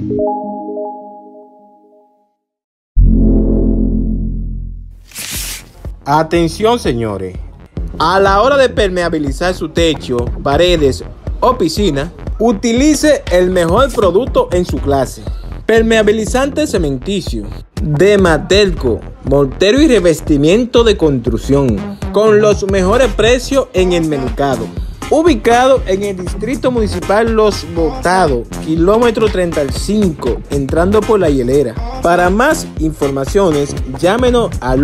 Atención, señores. A la hora de permeabilizar su techo, paredes o piscina, utilice el mejor producto en su clase. Permeabilizante cementicio de Matelco, mortero y revestimiento de construcción, con los mejores precios en el mercado. Ubicado en el Distrito Municipal Los Botados, kilómetro 35, entrando por La Hielera. Para más informaciones, llámenos al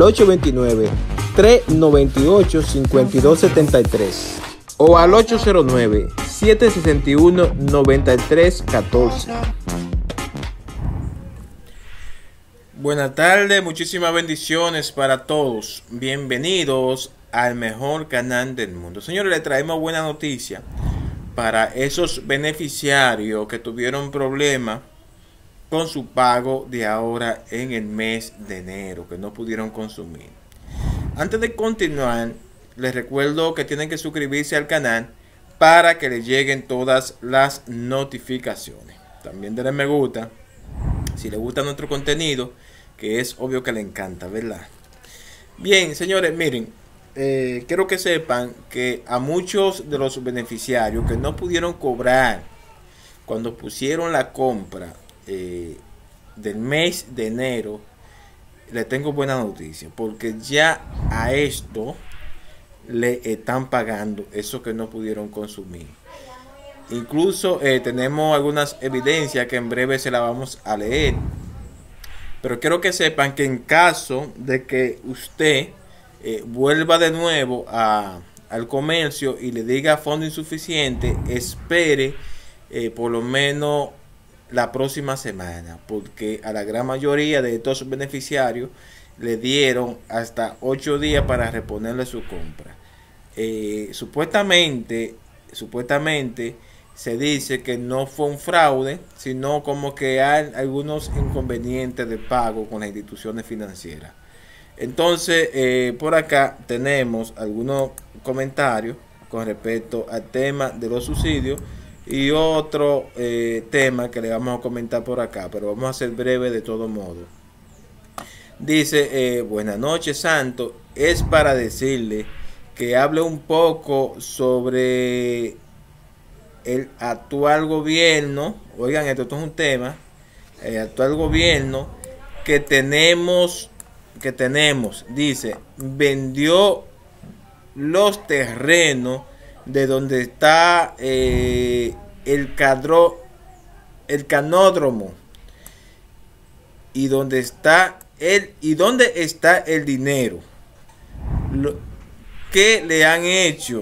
829-398-5273 o al 809-761-9314. Buenas tardes, muchísimas bendiciones para todos. Bienvenidos al mejor canal del mundo. Señores, le traemos buena noticia para esos beneficiarios que tuvieron problemas con su pago de ahora en el mes de enero, que no pudieron consumir. Antes de continuar, les recuerdo que tienen que suscribirse al canal para que les lleguen todas las notificaciones. También denle me gusta si les gusta nuestro contenido, que es obvio que le encanta, ¿verdad? Bien, señores, miren, quiero que sepan que a muchos de los beneficiarios que no pudieron cobrar cuando pusieron la compra del mes de enero, les tengo buena noticia, porque ya a esto le están pagando eso que no pudieron consumir. Incluso tenemos algunas evidencias que en breve se las vamos a leer. Pero quiero que sepan que en caso de que usted vuelva de nuevo al comercio y le diga fondo insuficiente, espere por lo menos la próxima semana, porque a la gran mayoría de estos beneficiarios le dieron hasta 8 días para reponerle su compra. Supuestamente se dice que no fue un fraude, sino como que hay algunos inconvenientes de pago con las instituciones financieras. Entonces, por acá tenemos algunos comentarios con respecto al tema de los subsidios y otro tema que le vamos a comentar por acá, pero vamos a ser breve de todo modo. Dice, buenas noches, Santo. Es para decirle que hable un poco sobre el actual gobierno. Oigan, esto es un tema. El actual gobierno que tenemos, dice, vendió los terrenos de donde está el canódromo y donde está el dinero. ¿Qué le han hecho?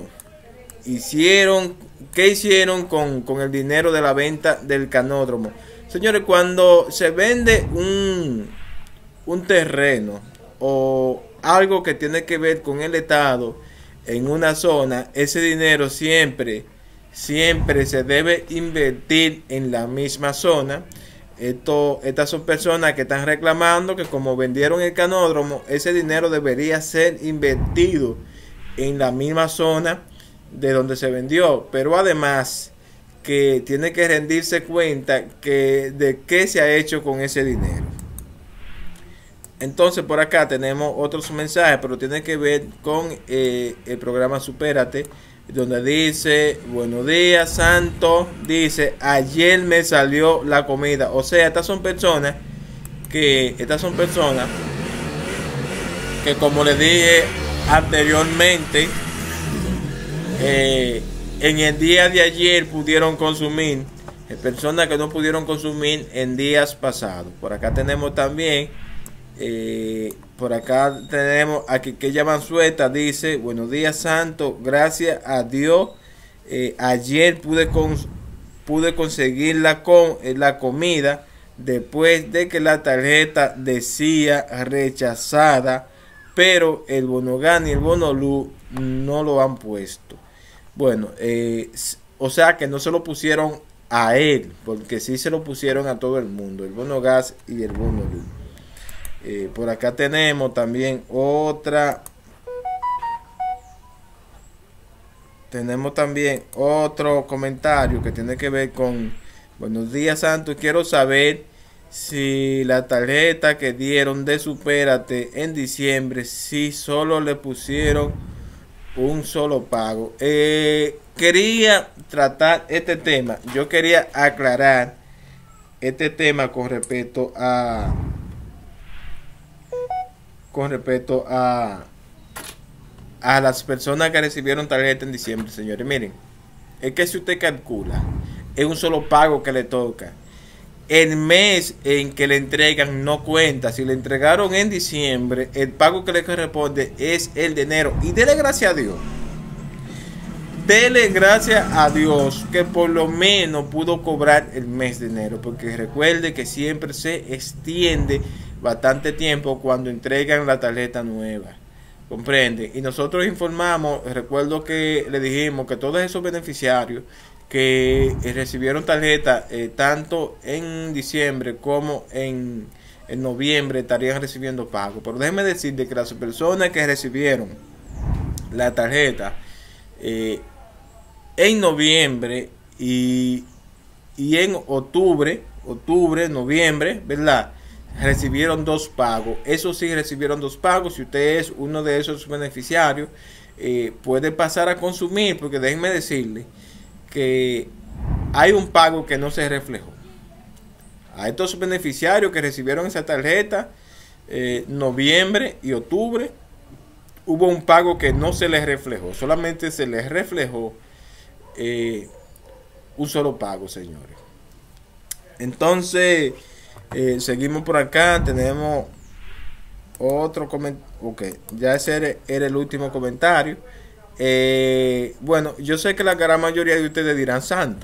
¿Qué hicieron con el dinero de la venta del canódromo? Señores, cuando se vende un terreno o algo que tiene que ver con el Estado en una zona, ese dinero siempre se debe invertir en la misma zona. Estas son personas que están reclamando que como vendieron el canódromo, ese dinero debería ser invertido en la misma zona de donde se vendió, pero además que tiene que rendirse cuenta de qué se ha hecho con ese dinero. Entonces por acá tenemos otros mensajes, pero tiene que ver con el programa Supérate, donde dice, buenos días, Santo. Dice, ayer me salió la comida. O sea, estas son personas que como les dije anteriormente, en el día de ayer pudieron consumir, personas que no pudieron consumir en días pasados. Por acá tenemos también aquí que llaman Sueta. Dice, buenos días, Santo, gracias a Dios ayer pude conseguir la comida después de que la tarjeta decía rechazada, pero el Bonogan y el Bonoluz no lo han puesto. Bueno, o sea que no se lo pusieron a él, porque sí se lo pusieron a todo el mundo, el Bonogas y el Bonoluz. Por acá tenemos también otro comentario que tiene que ver con Buenos días, Santos. Quiero saber si la tarjeta que dieron de Supérate en diciembre, si solo le pusieron un solo pago. Quería tratar este tema. Yo quería aclarar este tema con respecto a las personas que recibieron tarjeta en diciembre, señores. Miren, es que si usted calcula, es un solo pago que le toca. El mes en que le entregan no cuenta. Si le entregaron en diciembre, el pago que le corresponde es el de enero. Y dele gracias a Dios. Dele gracias a Dios que por lo menos pudo cobrar el mes de enero. Porque recuerde que siempre se extiende bastante tiempo cuando entregan la tarjeta nueva. Comprende. Y nosotros informamos, recuerdo que le dijimos que todos esos beneficiarios que recibieron tarjeta tanto en diciembre como en noviembre estarían recibiendo pago. Pero déjeme decirle que las personas que recibieron la tarjeta en noviembre y en octubre, noviembre, ¿verdad? Recibieron dos pagos. Eso sí, recibieron dos pagos. Si usted es uno de esos beneficiarios, puede pasar a consumir, porque déjenme decirle que hay un pago que no se reflejó. A estos beneficiarios que recibieron esa tarjeta, noviembre y octubre, hubo un pago que no se les reflejó. Solamente se les reflejó un solo pago, señores. Entonces, seguimos por acá. Tenemos otro comentario. Ok, ya ese era el último comentario. Bueno, yo sé que la gran mayoría de ustedes dirán santo.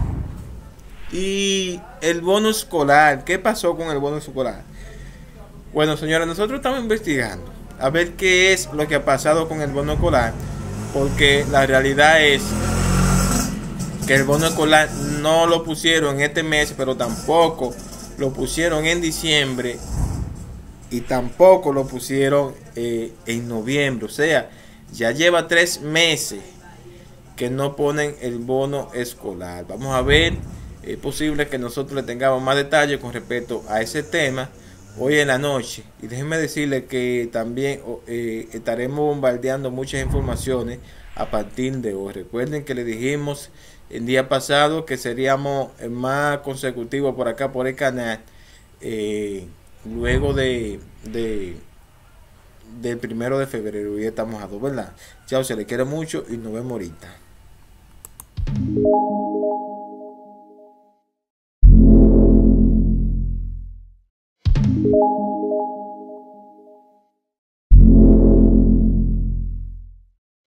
Y el bono escolar, ¿qué pasó con el bono escolar? Bueno, señores, nosotros estamos investigando a ver qué es lo que ha pasado con el bono escolar, porque la realidad es que el bono escolar no lo pusieron en este mes, pero tampoco lo pusieron en diciembre y tampoco lo pusieron en noviembre. O sea, ya lleva 3 meses que no ponen el bono escolar. Vamos a ver, es posible que nosotros le tengamos más detalles con respecto a ese tema hoy en la noche. Y déjenme decirle que también estaremos bombardeando muchas informaciones a partir de hoy. Recuerden que le dijimos el día pasado que seríamos más consecutivos por acá, por el canal, luego del 1 de febrero. Y estamos a 2, ¿verdad? Chao, se le quiere mucho y nos vemos ahorita.